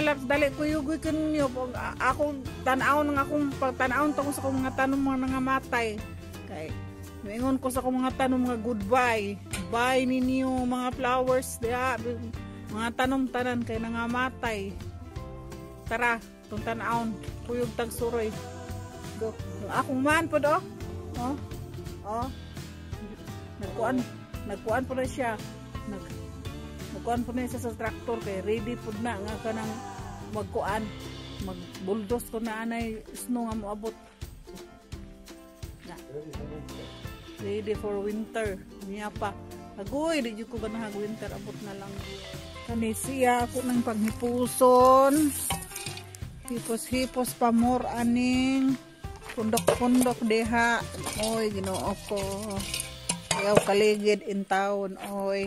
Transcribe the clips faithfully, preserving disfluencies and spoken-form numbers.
laps dali kuyugoy kanyo ako tan-aw nang akong pagtan-aw to sa akong mga tanom mga nangamatay kay mingon ko sa akong mga tanom mga goodbye bye ninyo mga flowers diha mga tanom tanan kay nangamatay tara tong tan-aw kuyog tag suroy go akong man pod oh oh oh nagkuan nagkuan po na siya nag nagkuan po na siya sa traktor kay ready po na nga kanang magkuan mag-bulldoze ko na anay snow nga moabot na ready for winter niya pa agoy di ko ganahag winter abot na lang kani siya ako ng paghipuson hipos-hipos pa more aning pundok-pundok deha oy Ginoo ko ayaw kaligid in town oy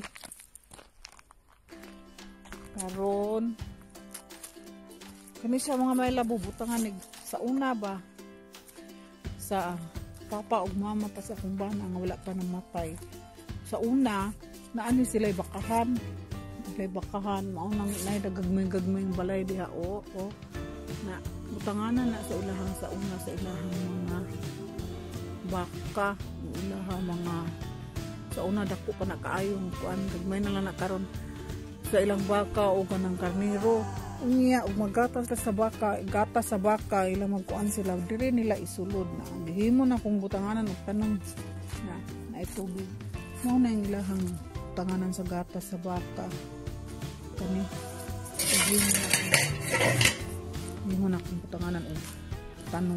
karon kani siya mga may labubutangan sa una ba sa papa ug mama pa sa akong bana nga wala pa namatay sa una naani sila bakahan sila bakahan mao nang nay dagagmay-gagmay balay diha o o na butanganan na sa ilahang sa una sa ilahang mga baka ilahang mga sa una dako pa na kaayong kuan gagmay na lang na karon sa ilang baka o kanang karnero unya ug magatas sa baka gatas sa baka ilang magkuan sila diri nila isulod na gihimo na kung butanganan og tanom na na itubig mao na ang ilahang butanganan sa gatas sa baka kani gihimo na gihimo na kung butanganan og tanom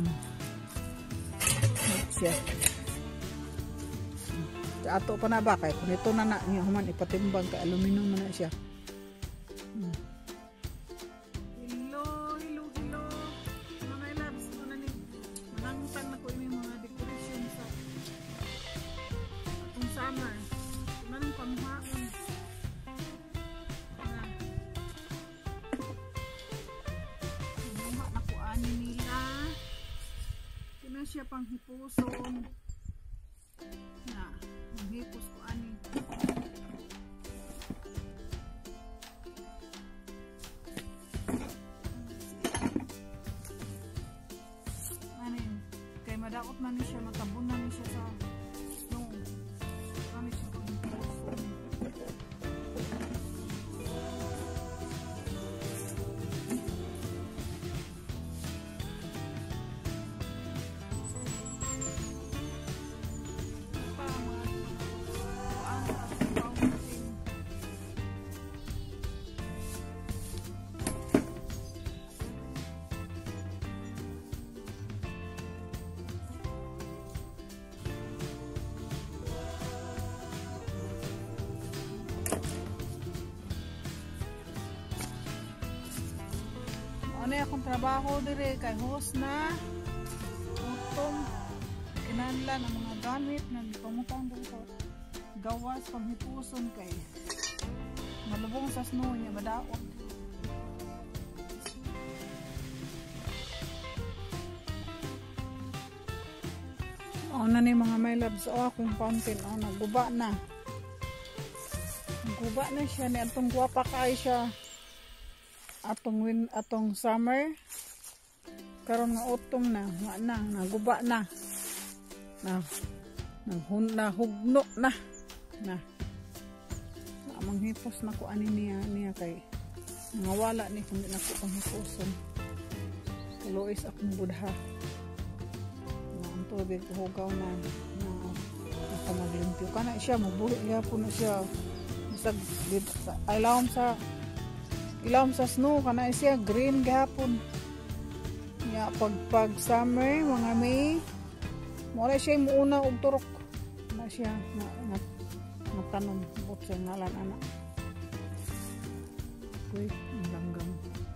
siya ato pa na ba kay kung ito na na niya human ipatimbang kay aluminum na na siya. Hmm. Hello, hello, hello. Mga loves, ano ni manangutan na ko ini mga decoration sa atong summer. Manang panghaon. Na. Mga na ko ani nila. Kina siya panghipuson. Na. Hipos ko ani anin kay madaot man ni siya makabunan ni siya sa snow kami siya kung ano akong trabaho dire kay host na utong kinanlan ang mga gamit na pamutang dito gawas panghipuson kay malubong sa snow niya madaot o na ni mga my loves o akong fountain o nagguba na nagguba na siya ni atong guwapa kay siya atong win atong summer karon nga autumn na nga na naguba na na naghun na hugno na na amang hipos na ko ani niya niya kay ngawala ni kundi na ko panghiposon Lois akong budha na ang tubig hugaw na na nakamaglimpyo ka na siya mabuhi gyapon na siya bisag ilawom sa ilawom sa snow kana siya green gihapon ya pag pag summer mga May mo na siya muuna og turok na siya na, na magtanom bot sa ngalan anak uy ang langgam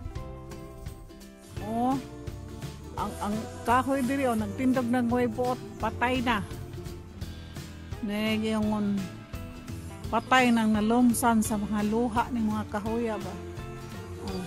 oh ang ang kahoy diri oh nagtindog ng buot patay na neng yung patay nang nalumsan sa mga luha ng mga kahoy ba. Oh.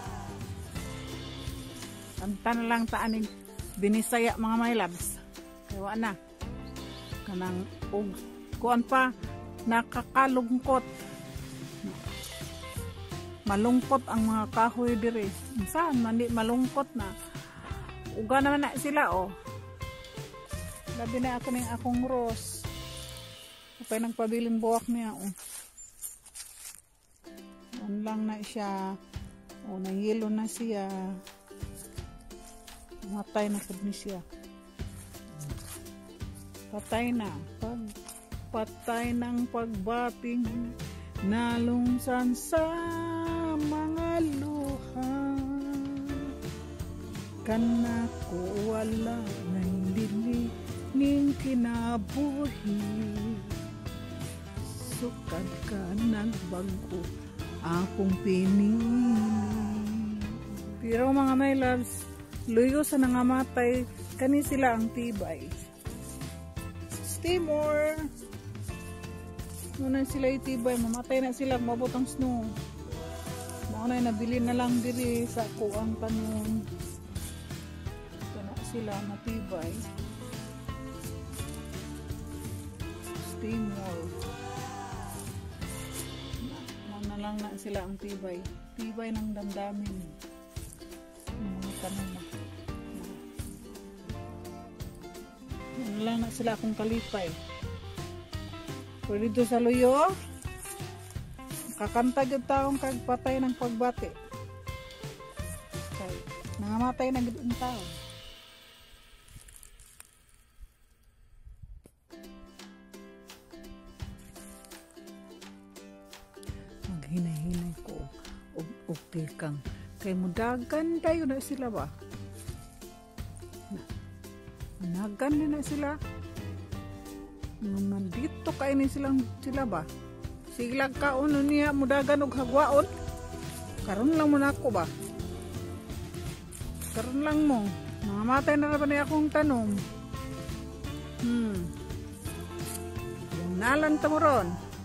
Antan lang taaning binisaya mga my loves. Kaya na. Kanang og kuan pa nakakalungkot. malungkot ang mga kahoy dire. Saan man di malungkot na. Uga naman na sila oh. Labi na ako ning akong rose. Kapay nagpabiling buwak niya oh. Yan lang na siya. O, oh, nangilo na siya. Matay na po ni siya. Patay na. Pag, patay ng pagbating nalungsan sa mga luha. Kana ko wala na hindi ning kinabuhi. Sukad ka nagbago akong pinili. Pero mga my loves, luyo sa nangamatay, kani sila ang tibay. Stay more. Muna sila itibay, mamatay na sila, mabot ang snow. Mga na nabili na lang diri sa kuang tanon. Kana sila matibay. Stay more. Na lang na sila ang tibay. Tibay ng damdamin. Mga tanon na. Na lang na sila akong kalipay. Pwede dito sa luyo, kakanta yung taong kagpatay ng pagbati. Okay. Nangamatay na ganoon tao. Maghinay-hinay ko og okay kang kay mudagan tayo na sila ba? Na, managan na na sila. Naman dito kainin silang sila ba? Siglag ka uno niya mudagan og hagwaon. Karon lang mo nako ba? Karon lang mo. Nangamatay na ba niya akong tanom? Hmm. Yung nalan tamuron.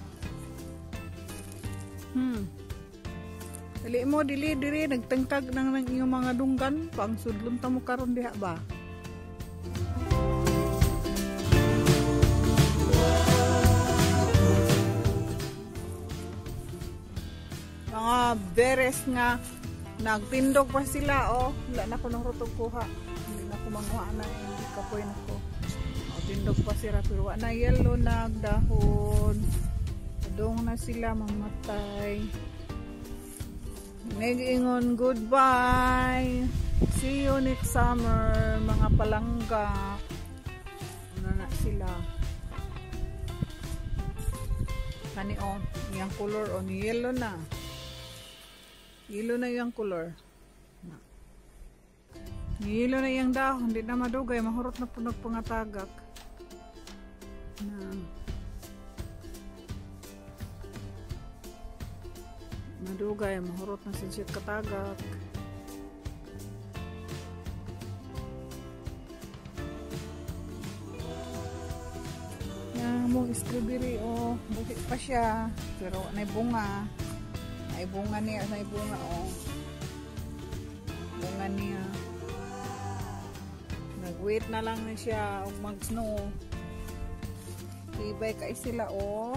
Hmm. Dili mo dili diri nagtengkag nang ng iyong mga dunggan pang sudlon ta mo karon diha ba? Mga beres nga nagtindog pa sila oh. Wala na ko nang rutog kuha. Hindi na ko manguha na hindi ka po na ko. Oh, tindog pa sila pero wala na yellow nagdahon. Dong na sila mamatay. Nag-ingon goodbye. See you next summer mga palangga. Ano na sila. Kani oh, yung color on yellow na. Yellow na yung color. Yellow na yung dahon, hindi na madugay, mahurot na punog pangatagak. Na. Madugay, mahurot na siya katagak. Yan mo strawberry oh, buti pa siya, pero may bunga. Ay bunga niya, ay bunga oh. Bunga niya. Nag-wait na lang na siya og mag-snow. Tibay kay sila oh.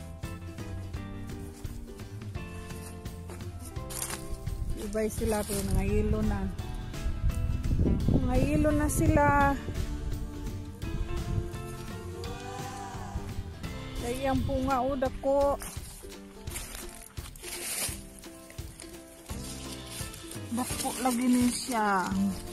Tibay sila pero nangayilo na. Nangayilo na sila. Kaya ang bunga oh dako. Dako lagi ni siya.